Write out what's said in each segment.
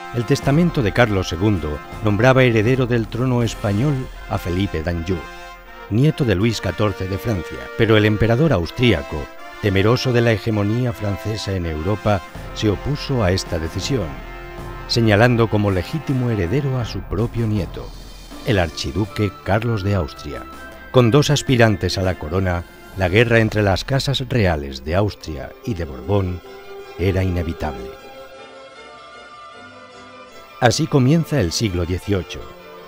El testamento de Carlos II nombraba heredero del trono español a Felipe d'Anjou, nieto de Luis XIV de Francia, pero el emperador austríaco, temeroso de la hegemonía francesa en Europa, se opuso a esta decisión, señalando como legítimo heredero a su propio nieto, el archiduque Carlos de Austria. Con dos aspirantes a la corona, la guerra entre las casas reales de Austria y de Borbón era inevitable. Así comienza el siglo XVIII.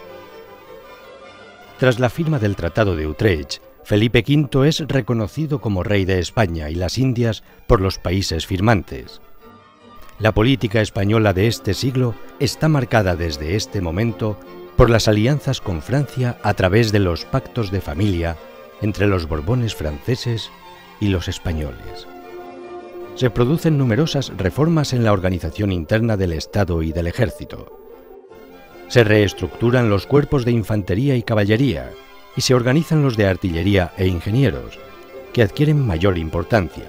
Tras la firma del Tratado de Utrecht, Felipe V es reconocido como rey de España y las Indias por los países firmantes. La política española de este siglo está marcada desde este momento por las alianzas con Francia a través de los pactos de familia entre los Borbones franceses y los españoles. Se producen numerosas reformas en la organización interna del Estado y del Ejército. Se reestructuran los cuerpos de infantería y caballería y se organizan los de artillería e ingenieros, que adquieren mayor importancia.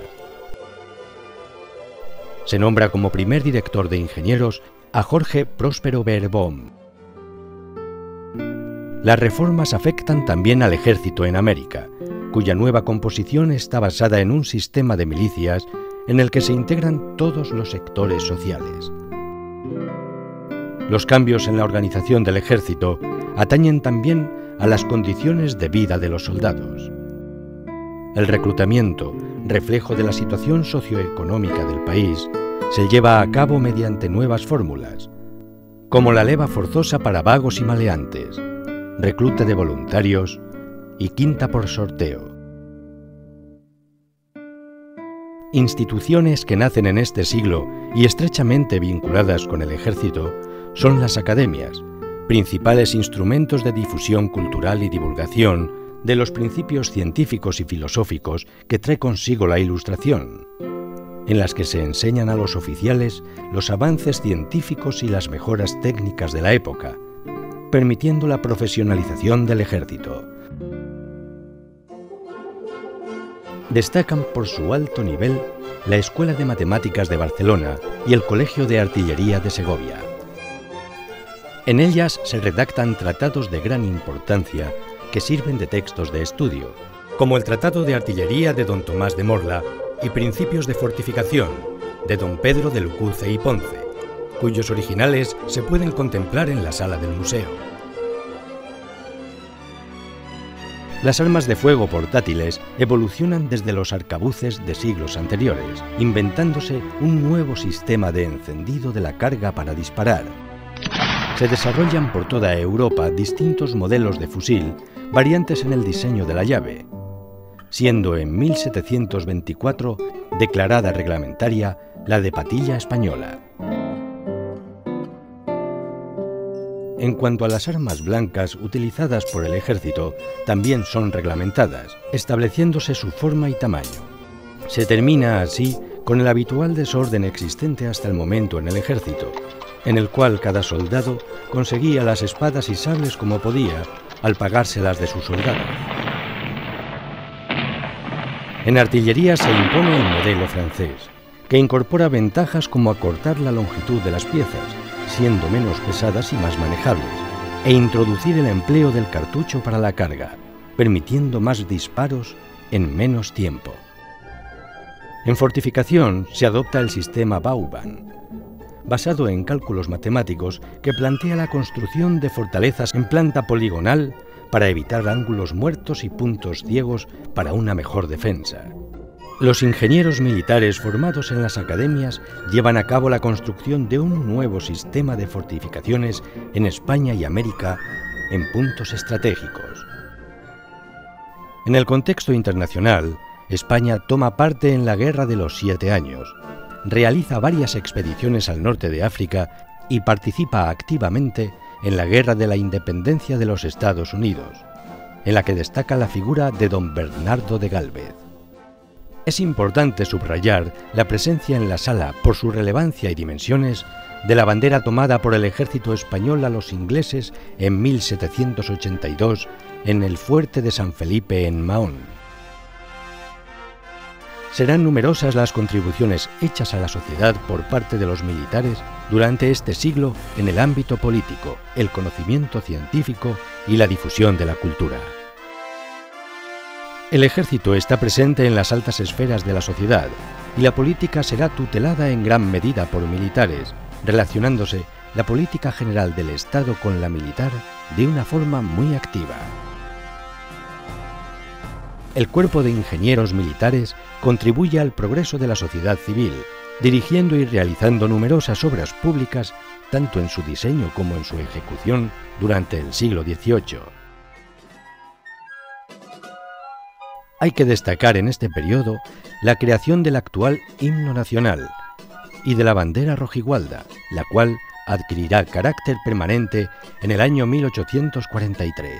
Se nombra como primer director de ingenieros a Jorge Próspero Verboom. Las reformas afectan también al ejército en América, cuya nueva composición está basada en un sistema de milicias en el que se integran todos los sectores sociales. Los cambios en la organización del ejército atañen también a las condiciones de vida de los soldados. El reclutamiento, reflejo de la situación socioeconómica del país, se lleva a cabo mediante nuevas fórmulas, como la leva forzosa para vagos y maleantes, recluta de voluntarios y quinta por sorteo. Instituciones que nacen en este siglo y estrechamente vinculadas con el ejército son las academias, principales instrumentos de difusión cultural y divulgación de los principios científicos y filosóficos que trae consigo la Ilustración, en las que se enseñan a los oficiales los avances científicos y las mejoras técnicas de la época, permitiendo la profesionalización del ejército. Destacan por su alto nivel la Escuela de Matemáticas de Barcelona y el Colegio de Artillería de Segovia. En ellas se redactan tratados de gran importancia que sirven de textos de estudio, como el Tratado de Artillería de don Tomás de Morla y Principios de Fortificación de don Pedro de Lucuce y Ponce, cuyos originales se pueden contemplar en la sala del museo. Las armas de fuego portátiles evolucionan desde los arcabuces de siglos anteriores, inventándose un nuevo sistema de encendido de la carga para disparar. Se desarrollan por toda Europa distintos modelos de fusil, variantes en el diseño de la llave, siendo en 1724 declarada reglamentaria la de patilla española. En cuanto a las armas blancas utilizadas por el ejército, también son reglamentadas, estableciéndose su forma y tamaño. Se termina así con el habitual desorden existente hasta el momento en el ejército, en el cual cada soldado conseguía las espadas y sables como podía al pagárselas de su soldado. En artillería se impone el modelo francés, que incorpora ventajas como acortar la longitud de las piezas, siendo menos pesadas y más manejables, e introducir el empleo del cartucho para la carga, permitiendo más disparos en menos tiempo. En fortificación se adopta el sistema Vauban, basado en cálculos matemáticos que plantea la construcción de fortalezas en planta poligonal para evitar ángulos muertos y puntos ciegos para una mejor defensa. Los ingenieros militares formados en las academias llevan a cabo la construcción de un nuevo sistema de fortificaciones en España y América en puntos estratégicos. En el contexto internacional, España toma parte en la Guerra de los 7 Años, realiza varias expediciones al norte de África y participa activamente en la Guerra de la Independencia de los Estados Unidos, en la que destaca la figura de don Bernardo de Gálvez. Es importante subrayar la presencia en la sala, por su relevancia y dimensiones, de la bandera tomada por el ejército español a los ingleses en 1782 en el fuerte de San Felipe en Mahón. Serán numerosas las contribuciones hechas a la sociedad por parte de los militares durante este siglo en el ámbito político, el conocimiento científico y la difusión de la cultura. El ejército está presente en las altas esferas de la sociedad y la política será tutelada en gran medida por militares, relacionándose la política general del Estado con la militar de una forma muy activa. El cuerpo de ingenieros militares contribuye al progreso de la sociedad civil, dirigiendo y realizando numerosas obras públicas, tanto en su diseño como en su ejecución, durante el siglo XVIII. Hay que destacar en este periodo la creación del actual himno nacional y de la bandera rojigualda, la cual adquirirá carácter permanente en el año 1843.